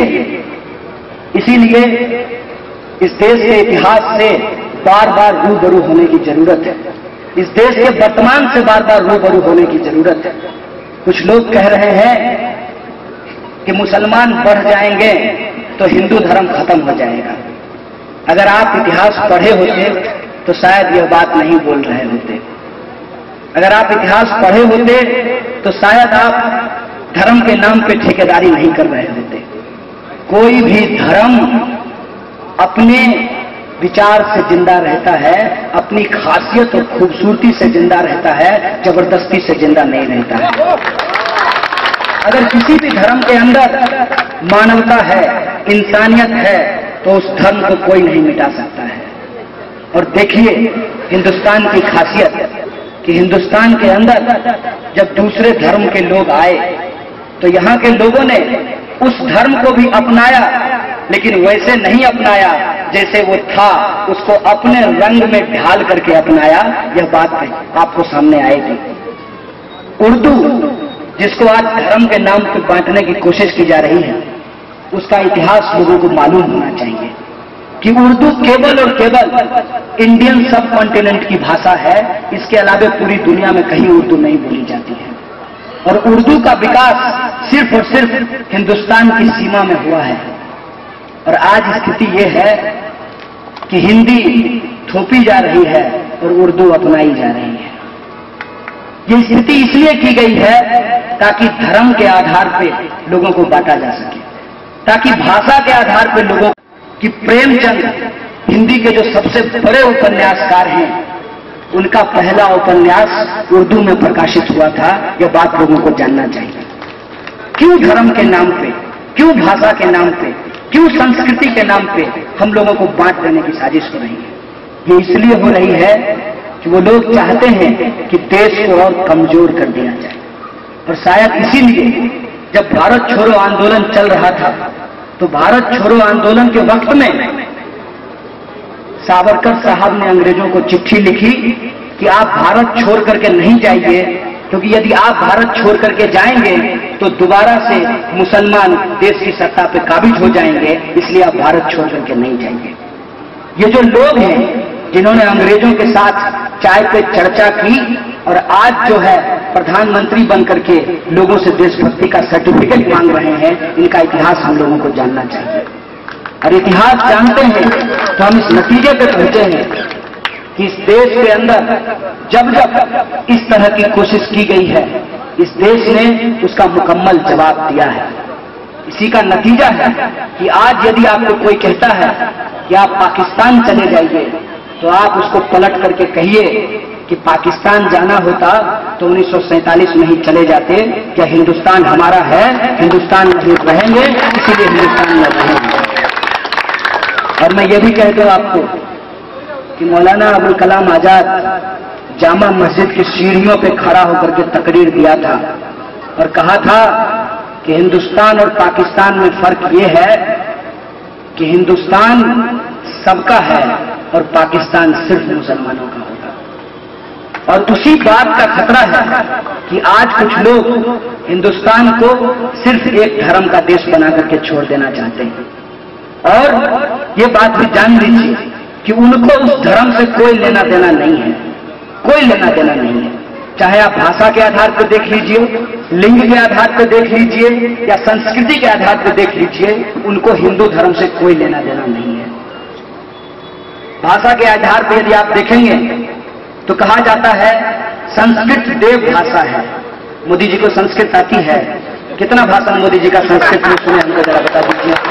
इसीलिए इस देश के इतिहास से बार बार रूबरू होने की जरूरत है। इस देश के वर्तमान से बार बार रूबरू होने की जरूरत है। कुछ लोग कह रहे हैं कि मुसलमान बढ़ जाएंगे तो हिंदू धर्म खत्म हो जाएगा। अगर आप इतिहास पढ़े होते तो शायद यह बात नहीं बोल रहे होते। अगर आप इतिहास पढ़े होते तो शायद आप धर्म के नाम पे ठेकेदारी नहीं कर रहे होते। कोई भी धर्म अपने विचार से जिंदा रहता है, अपनी खासियत और खूबसूरती से जिंदा रहता है, जबरदस्ती से जिंदा नहीं रहता है। अगर किसी भी धर्म के अंदर मानवता है, इंसानियत है, तो उस धर्म को कोई नहीं मिटा सकता है। और देखिए हिंदुस्तान की खासियत कि हिंदुस्तान के अंदर जब दूसरे धर्म के लोग आए तो यहाँ के लोगों ने उस धर्म को भी अपनाया, लेकिन वैसे नहीं अपनाया जैसे वो था, उसको अपने रंग में ढाल करके अपनाया। यह बात आपको सामने आएगी। उर्दू जिसको आज धर्म के नाम पर बांटने की कोशिश की जा रही है, उसका इतिहास लोगों को मालूम होना चाहिए कि उर्दू केवल और केवल इंडियन सब कॉन्टिनेंट की भाषा है। इसके अलावा पूरी दुनिया में कहीं उर्दू नहीं बोली जाती है। और उर्दू का विकास सिर्फ और सिर्फ हिंदुस्तान की सीमा में हुआ है। और आज स्थिति यह है कि हिंदी थोपी जा रही है और उर्दू अपनाई जा रही है। ये स्थिति इसलिए की गई है ताकि धर्म के आधार पे लोगों को बांटा जा सके, ताकि भाषा के आधार पे लोगों की प्रेमचंद हिंदी के जो सबसे बड़े उपन्यासकार हैं, उनका पहला उपन्यास उर्दू में प्रकाशित हुआ था। यह बात लोगों को जानना चाहिए। क्यों धर्म के नाम पे, क्यों भाषा के नाम पे, क्यों संस्कृति के नाम पे हम लोगों को बांट देने की साजिश हो रही है? ये इसलिए हो रही है कि वो लोग चाहते हैं कि देश को और कमजोर कर दिया जाए। और शायद इसीलिए जब भारत छोड़ो आंदोलन चल रहा था, तो भारत छोड़ो आंदोलन के वक्त में सावरकर साहब ने अंग्रेजों को चिट्ठी लिखी कि आप भारत छोड़ करके नहीं जाइए, क्योंकि यदि आप भारत छोड़ करके जाएंगे तो दोबारा से मुसलमान देश की सत्ता पे काबिज हो जाएंगे, इसलिए आप भारत छोड़ करके नहीं जाएंगे। ये जो लोग हैं जिन्होंने अंग्रेजों के साथ चाय पे चर्चा की और आज जो है प्रधानमंत्री बनकर के लोगों से देशभक्ति का सर्टिफिकेट मांग रहे हैं, इनका इतिहास हम लोगों को जानना चाहिए। और इतिहास जानते हैं तो हम इस नतीजे पे पहुंचे हैं कि इस देश के अंदर जब जब इस तरह की कोशिश की गई है, इस देश ने उसका मुकम्मल जवाब दिया है। इसी का नतीजा है कि आज यदि आपको कोई कहता है कि आप पाकिस्तान चले जाइए, तो आप उसको पलट करके कहिए कि पाकिस्तान जाना होता तो 1947 में ही चले जाते, क्या हिंदुस्तान हमारा है, हिंदुस्तान में रहेंगे, इसीलिए हिंदुस्तान में रहेंगे। और मैं ये भी कह दूं आपको कि मौलाना अबुल कलाम आजाद जामा मस्जिद की सीढ़ियों पे खड़ा होकर के तकरीर दिया था और कहा था कि हिंदुस्तान और पाकिस्तान में फर्क ये है कि हिंदुस्तान सबका है और पाकिस्तान सिर्फ मुसलमानों का होगा। और उसी बात का खतरा है कि आज कुछ लोग हिंदुस्तान को सिर्फ एक धर्म का देश बना करके छोड़ देना चाहते हैं। और ये बात भी जान लीजिए कि उनको उस धर्म से कोई लेना देना नहीं है, कोई लेना देना नहीं है। चाहे आप भाषा के आधार पर देख लीजिए, लिंग के आधार पर देख लीजिए या संस्कृति के आधार पर देख लीजिए, उनको हिंदू धर्म से कोई लेना देना नहीं है। भाषा के आधार पर यदि आप देखेंगे तो कहा जाता है संस्कृत देव भाषा है। मोदी जी को संस्कृत आती है? कितना भाषण मोदी जी का संस्कृत में सुने, हमको जरा बता दीजिए।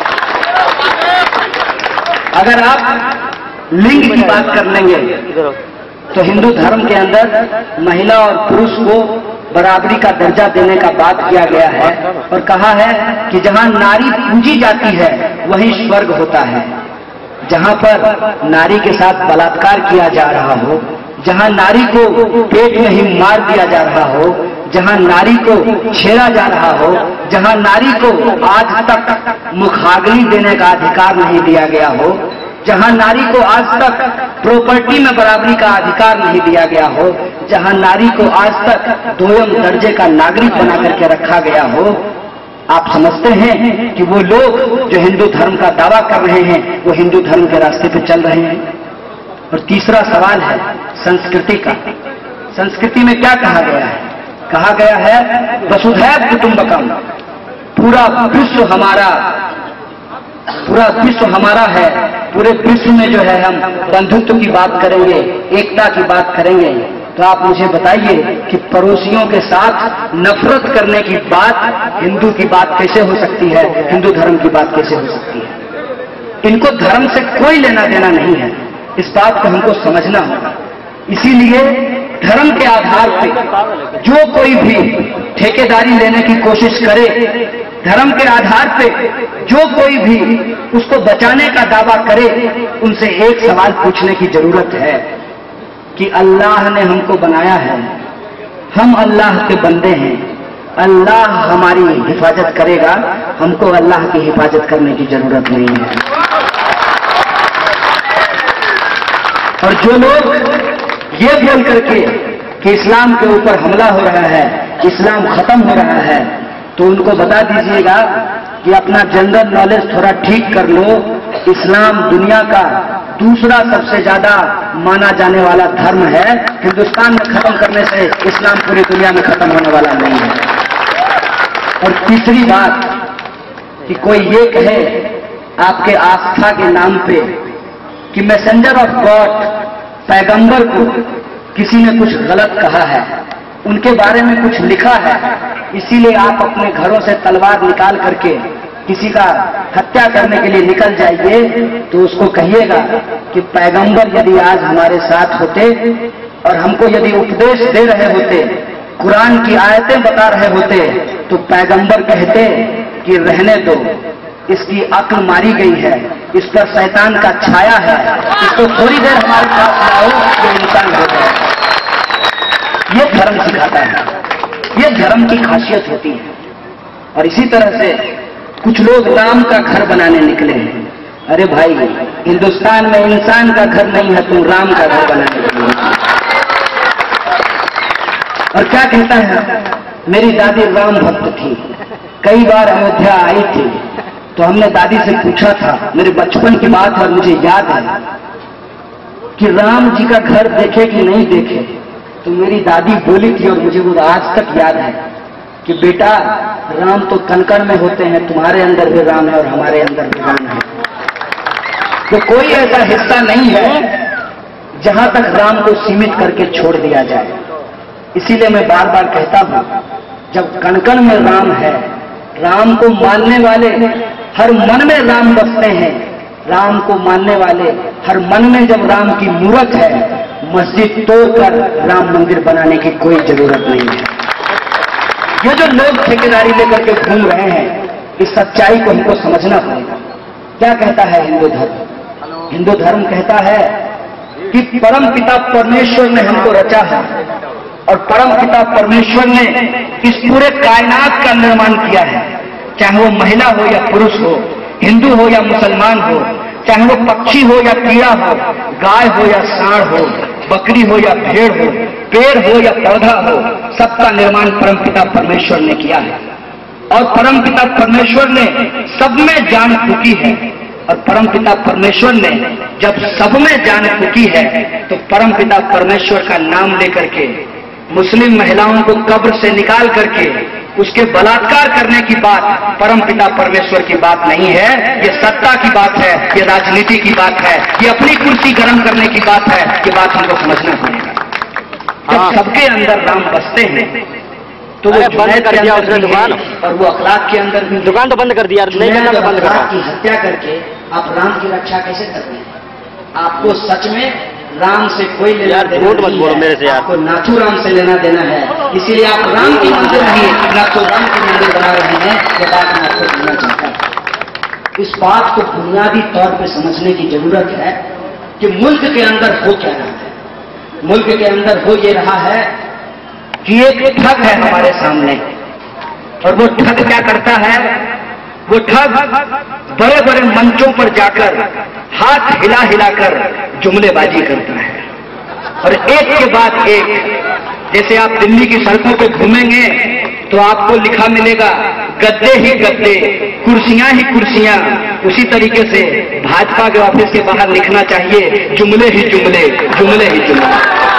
अगर आप लिंग की बात कर लेंगे तो हिंदू धर्म के अंदर महिला और पुरुष को बराबरी का दर्जा देने का बात किया गया है और कहा है कि जहां नारी पूजी जाती है वहीं स्वर्ग होता है। जहां पर नारी के साथ बलात्कार किया जा रहा हो, जहां नारी को पेट में ही मार दिया जा रहा हो, जहां नारी को छेड़ा जा रहा हो, जहां नारी को आज तक मुखाग्नि देने का अधिकार नहीं दिया गया हो, जहां नारी को आज तक प्रॉपर्टी में बराबरी का अधिकार नहीं दिया गया हो, जहां नारी को आज तक दोयम दर्जे का नागरिक बना करके रखा गया हो, आप समझते हैं कि वो लोग जो हिंदू धर्म का दावा कर रहे हैं वो हिंदू धर्म के रास्ते पे चल रहे हैं। और तीसरा सवाल है संस्कृति का। संस्कृति में क्या कहा गया है? कहा गया है वसुधैव कुटुंबकम, पूरा विश्व हमारा, पूरा विश्व हमारा है। पूरे विश्व में जो है हम बंधुत्व की बात करेंगे, एकता की बात करेंगे। तो आप मुझे बताइए कि पड़ोसियों के साथ नफरत करने की बात हिंदू की बात कैसे हो सकती है, हिंदू धर्म की बात कैसे हो सकती है? इनको धर्म से कोई लेना देना नहीं है, इस बात को हमको समझना होगा। इसीलिए धर्म के आधार पे जो कोई भी ठेकेदारी लेने की कोशिश करे, धर्म के आधार पे जो कोई भी उसको बचाने का दावा करे, उनसे एक सवाल पूछने की जरूरत है कि अल्लाह ने हमको बनाया है, हम अल्लाह के बंदे हैं, अल्लाह हमारी हिफाजत करेगा, हमको अल्लाह की हिफाजत करने की जरूरत नहीं है। और जो लोग ये बोल करके कि इस्लाम के ऊपर हमला हो रहा है, इस्लाम खत्म हो रहा है, तो उनको बता दीजिएगा कि अपना जनरल नॉलेज थोड़ा ठीक कर लो। इस्लाम दुनिया का दूसरा सबसे ज्यादा माना जाने वाला धर्म है। हिंदुस्तान में खत्म करने से इस्लाम पूरी दुनिया में खत्म होने वाला नहीं है। और तीसरी बात कि कोई ये कहे आपके आस्था के नाम पे कि मैसेंजर ऑफ गॉड, पैगंबर को किसी ने कुछ गलत कहा है, उनके बारे में कुछ लिखा है, इसीलिए आप अपने घरों से तलवार निकाल करके किसी का हत्या करने के लिए निकल जाइए, तो उसको कहिएगा कि पैगंबर यदि आज हमारे साथ होते और हमको यदि उपदेश दे रहे होते, कुरान की आयतें बता रहे होते, तो पैगंबर कहते कि रहने दो, इसकी अक्ल मारी गई है, इस पर शैतान का छाया है, इसको थोड़ी देर हमारे पास लाओ तो इंसान हो जाए। ये धर्म सिखाता है, ये धर्म की खासियत होती है। और इसी तरह से कुछ लोग राम का घर बनाने निकले हैं। अरे भाई, हिंदुस्तान में इंसान का घर नहीं है, तुम राम का घर बनाने निकले। और क्या कहता है, मेरी दादी राम भक्त थी, कई बार अयोध्या आई थी, तो हमने दादी से पूछा था, मेरे बचपन की बात और मुझे याद है कि राम जी का घर देखे कि नहीं देखे, तो मेरी दादी बोली थी और मुझे वो आज तक याद है कि बेटा, राम तो कण-कण में होते हैं, तुम्हारे अंदर भी राम है और हमारे अंदर भी राम है। तो कोई ऐसा हिस्सा नहीं है जहां तक राम को सीमित करके छोड़ दिया जाए। इसीलिए मैं बार बार कहता हूं, जब कण-कण में राम है, राम को मानने वाले हर मन में राम बसते हैं, राम को मानने वाले हर मन में जब राम की मूरत है, मस्जिद तोड़कर राम मंदिर बनाने की कोई जरूरत नहीं है। ये जो लोग ठेकेदारी लेकर के घूम रहे हैं, इस सच्चाई को हमको समझना पड़ेगा। क्या कहता है हिंदू धर्म? हिंदू धर्म कहता है कि परम पिता परमेश्वर ने हमको रचा है और परम पिता परमेश्वर ने इस पूरे कायनात का निर्माण किया है, चाहे वो महिला हो या पुरुष हो, हिंदू हो या मुसलमान हो, चाहे वो पक्षी हो या कीड़ा हो, गाय हो या सांड हो, बकरी हो या भेड़ हो, पेड़ हो या पौधा हो, सबका निर्माण परमपिता परमेश्वर ने किया है। और परमपिता परमेश्वर ने सब में जान फूकी है, और परमपिता परमेश्वर ने जब सब में जान फूकी है, तो परमपिता परमेश्वर का नाम लेकर के मुस्लिम महिलाओं को कब्र से निकाल करके उसके बलात्कार करने की बात परमपिता परमेश्वर की बात नहीं है, ये सत्ता की बात है, ये राजनीति की बात है, ये अपनी कुर्सी गर्म करने की बात है। ये बात हमको समझना पड़ेगा। जब सबके अंदर राम बसते हैं, तो वो बंद कर दिया उसने दुकान, और वो अखलाक के अंदर भी दुकान तो बंद कर दिया, नहीं करना तो बंद करा। की हत्या करके आप राम की रक्षा कैसे करते हैं? आपको सच में राम से कोई लेना देना झूठ मत बोलो मेरे से यार, आपको नाथू राम से लेना देना है, इसीलिए आप राम की मंदिर नहीं, नाथू राम की मंदिर बना रहे हैं। ये बात मैं आपको कहना चाहता हूं। इस बात को बुनियादी तौर पर समझने की जरूरत है कि मुल्क के अंदर हो क्या रहा है। मुल्क के अंदर हो ये रहा है कि एक ठग है हमारे सामने, और वो ठग क्या करता है? वो ठग बड़े बड़े मंचों पर जाकर हाथ हिला हिलाकर जुमलेबाजी करता है, और एक के बाद एक, जैसे आप दिल्ली की सड़कों पे घूमेंगे तो आपको लिखा मिलेगा गद्दे ही गद्दे, कुर्सियां ही कुर्सियां। उसी तरीके से भाजपा के ऑफिस के बाहर लिखना चाहिए जुमले ही जुमले, जुमले ही जुमले।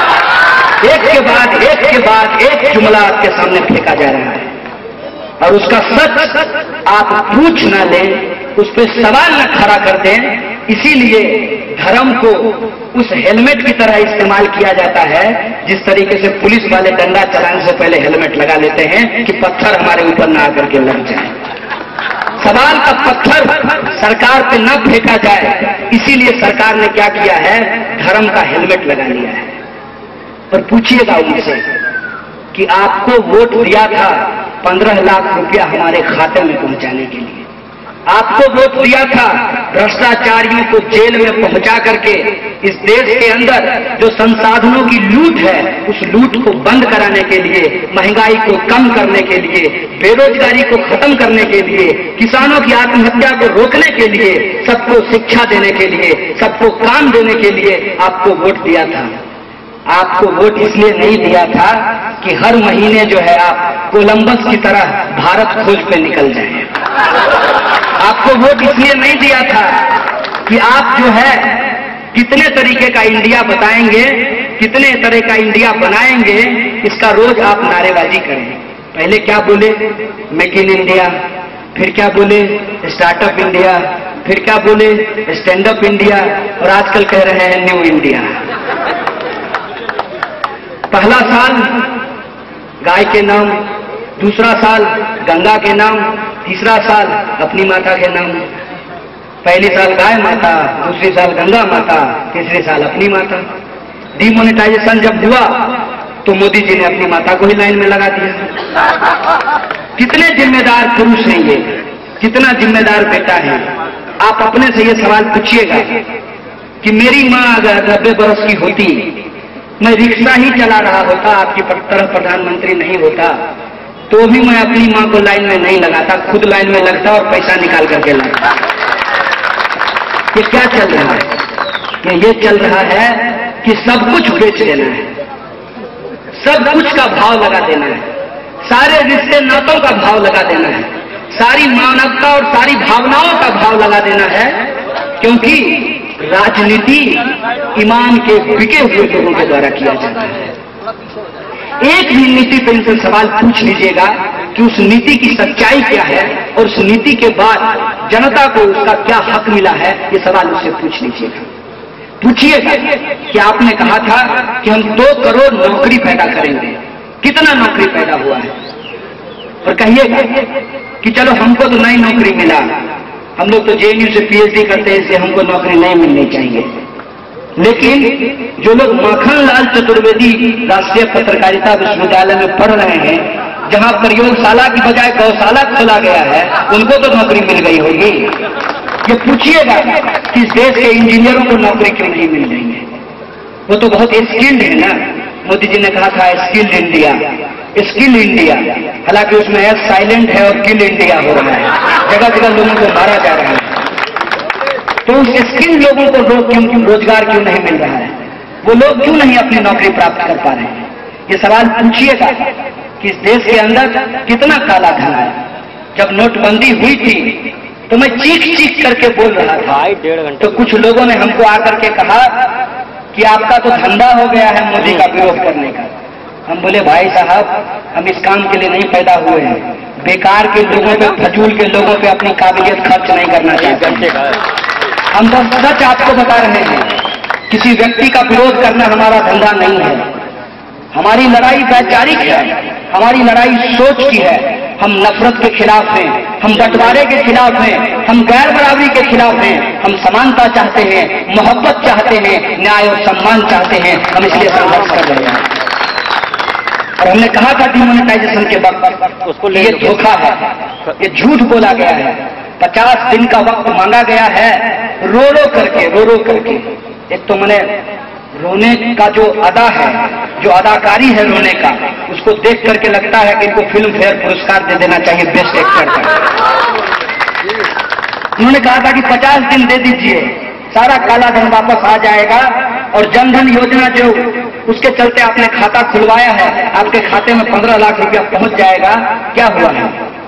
एक के बाद एक के बाद एक जुमला आपके सामने फेंका जा रहा है, और उसका सच आप पूछ ना लें, उस पर सवाल न खड़ा कर दें। इसीलिए धर्म को उस हेलमेट की तरह इस्तेमाल किया जाता है, जिस तरीके से पुलिस वाले डंडा चलाने से पहले हेलमेट लगा लेते हैं कि पत्थर हमारे ऊपर ना आकर के लग जाए। सवाल का पत्थर सरकार पे न फेंका जाए, इसीलिए सरकार ने क्या किया है? धर्म का हेलमेट लगा लिया है। पर पूछिएगा उनसे कि आपको वोट दिया था 15 लाख रुपया हमारे खाते में पहुंचाने के लिए, आपको वोट दिया था भ्रष्टाचारियों को जेल में पहुंचा करके इस देश के अंदर जो संसाधनों की लूट है, उस लूट को बंद कराने के लिए, महंगाई को कम करने के लिए, बेरोजगारी को खत्म करने के लिए, किसानों की आत्महत्या को रोकने के लिए, सबको शिक्षा देने के लिए, सबको काम देने के लिए आपको वोट दिया था। आपको वोट इसलिए नहीं दिया था कि हर महीने जो है आप कोलंबस की तरह भारत खोज पे निकल जाएं। आपको वोट इसलिए नहीं दिया था कि आप जो है कितने तरीके का इंडिया बताएंगे, कितने तरह का इंडिया बनाएंगे, इसका रोज आप नारेबाजी करें। पहले क्या बोले? मेक इन इंडिया, फिर क्या बोले? स्टार्टअप इंडिया, फिर क्या बोले? स्टैंड अप इंडिया, और आजकल कह रहे हैं न्यू इंडिया। पहला साल गाय के नाम, दूसरा साल गंगा के नाम, तीसरा साल अपनी माता के नाम। पहली साल गाय माता, दूसरी साल गंगा माता, तीसरे साल अपनी माता। डिमोनेटाइजेशन जब हुआ तो मोदी जी ने अपनी माता को ही लाइन में लगा दिया। कितने जिम्मेदार पुरुष हैं ये, कितना जिम्मेदार बेटा है। आप अपने से ये सवाल पूछिएगा कि मेरी माँ अगर 90 बरस की होती, मैं रिक्शा ही चला रहा होता, आपकी तरह प्रधानमंत्री नहीं होता, तो भी मैं अपनी माँ को लाइन में नहीं लगाता, खुद लाइन में लगता और पैसा निकाल करके लाता। ये क्या चल रहा है? ये चल रहा है कि सब कुछ बेच देना है, सब कुछ का भाव लगा देना है, सारे रिश्ते नातों का भाव लगा देना है, सारी मानवता और सारी भावनाओं का भाव लगा देना है, क्योंकि राजनीति ईमान के बिके हुए लोगों के द्वारा किया जाता है। एक भी नीति पे इनसे सवाल पूछ लीजिएगा कि उस नीति की सच्चाई क्या है और उस नीति के बाद जनता को उसका क्या हक मिला है, ये सवाल उससे पूछ लीजिएगा। पूछिएगा कि आपने कहा था कि हम 2 करोड़ नौकरी पैदा करेंगे, कितना नौकरी पैदा हुआ है? और कहिएगा कि चलो हमको तो नई नौकरी मिला, हम लोग तो जेएनयू से पीएचडी करते हैं, इसलिए हमको नौकरी नहीं मिलनी चाहिए। लेकिन जो लोग माखनलाल चतुर्वेदी राष्ट्रीय पत्रकारिता विश्वविद्यालय में पढ़ रहे हैं, जहां प्रयोगशाला की बजाय गौशाला खोला गया है, उनको तो नौकरी मिल गई होगी। ये पूछिएगा कि इस देश के इंजीनियरों को नौकरी क्यों नहीं मिल रही है? वो तो बहुत स्किल्ड है ना। मोदी जी ने कहा था स्किल्ड इंडिया, स्किल इंडिया, हालांकि उसमें एस साइलेंट है और किल इंडिया हो रहा है, जगह जगह लोगों को मारा जा रहा है। तो उस स्किल लोगों को रोजगार क्यों नहीं मिल रहा है? वो लोग क्यों नहीं अपनी नौकरी प्राप्त कर पा रहे हैं? ये सवाल पूछिएगा कि इस देश के अंदर कितना काला धन है। जब नोटबंदी हुई थी तो मैं चीख चीख करके बोल रहा था, तो कुछ लोगों ने हमको आकर के कहा कि आपका तो धंधा हो गया है मोदी का विरोध करने का। हम बोले भाई साहब, हम इस काम के लिए नहीं पैदा हुए हैं, बेकार के लोगों पे, फजूल के लोगों पे अपनी काबिलियत खर्च नहीं करना चाहते। हम बस सच आपको बता रहे हैं, किसी व्यक्ति का विरोध करना हमारा धंधा नहीं है। हमारी लड़ाई वैचारिक है, हमारी लड़ाई सोच की है। हम नफरत के खिलाफ हैं, हम बंटवारे के खिलाफ हैं, हम गैर बराबरी के खिलाफ हैं, हम समानता चाहते हैं, मोहब्बत चाहते हैं, न्याय और सम्मान चाहते हैं। हम इसलिए संघर्ष कर रहे हैं। और हमने कहा था डिमोनेटाइजेशन के वक्त उसको ये धोखा है, ये झूठ बोला गया है। 50 दिन का वक्त मांगा गया है, रो रो करके। एक तो मैंने रोने का जो अदा है, जो अदाकारी है रोने का, उसको देख करके लगता है कि इनको फिल्म फेयर पुरस्कार दे देना चाहिए बेस्ट एक्टर का। उन्होंने कहा था कि 50 दिन दे दीजिए, सारा काला धन वापस आ जाएगा और जनधन योजना जो उसके चलते आपने खाता खुलवाया है, आपके खाते में 15 लाख रुपया पहुंच जाएगा। क्या हुआ है?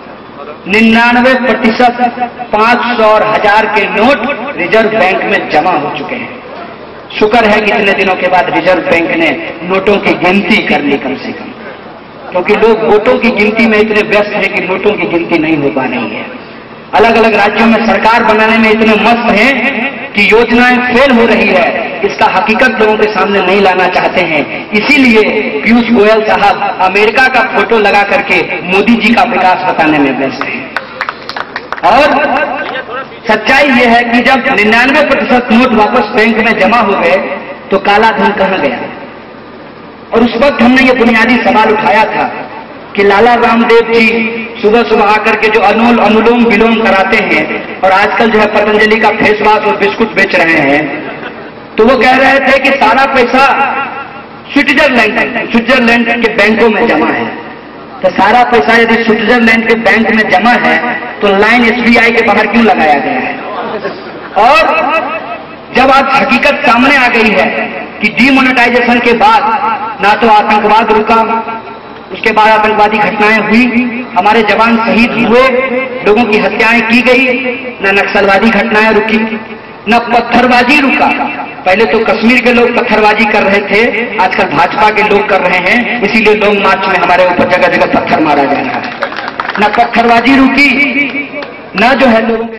99% 500 और 1000 के नोट रिजर्व बैंक में जमा हो चुके हैं। शुक्र है कि इतने दिनों के बाद रिजर्व बैंक ने नोटों की गिनती कर ली कम से कम, क्योंकि लोग वोटों की गिनती में इतने व्यस्त हैं कि नोटों की गिनती नहीं हो पा रही है। अलग अलग राज्यों में सरकार बनाने में इतने मस्त हैं कि योजनाएं फेल हो रही है, इसका हकीकत लोगों के सामने नहीं लाना चाहते हैं। इसीलिए पीयूष गोयल साहब अमेरिका का फोटो लगा करके मोदी जी का विकास बताने में व्यस्त हैं। और सच्चाई यह है कि जब 99% नोट वापस बैंक में जमा हो गए तो काला धन कहां गया? और उस वक्त हमने ये बुनियादी सवाल उठाया था कि लाला रामदेव जी सुबह सुबह आकर के जो अनुलोम विलोम कराते हैं और आजकल जो है पतंजलि का फेस वॉश और बिस्कुट बेच रहे हैं, तो वो कह रहे थे कि सारा पैसा स्विट्जरलैंड के बैंकों में जमा है। तो सारा पैसा यदि स्विट्जरलैंड के बैंक में जमा है तो लाइन एसबीआई के बाहर क्यों लगाया गया है? और जब आज हकीकत सामने आ गई है कि डीमोनेटाइजेशन के बाद ना तो आतंकवाद रुका, उसके बाद आतंकवादी घटनाएं हुई, हमारे जवान शहीद हुए, लोगों की हत्याएं की गई, न नक्सलवादी घटनाएं रुकी, न पत्थरबाजी रुका। पहले तो कश्मीर के लोग पत्थरबाजी कर रहे थे, आजकल भाजपा के लोग कर रहे हैं, इसीलिए लॉन्ग मार्च में हमारे ऊपर जगह जगह पत्थर मारा जा रहा है। न पत्थरबाजी रुकी, न जो है लोगों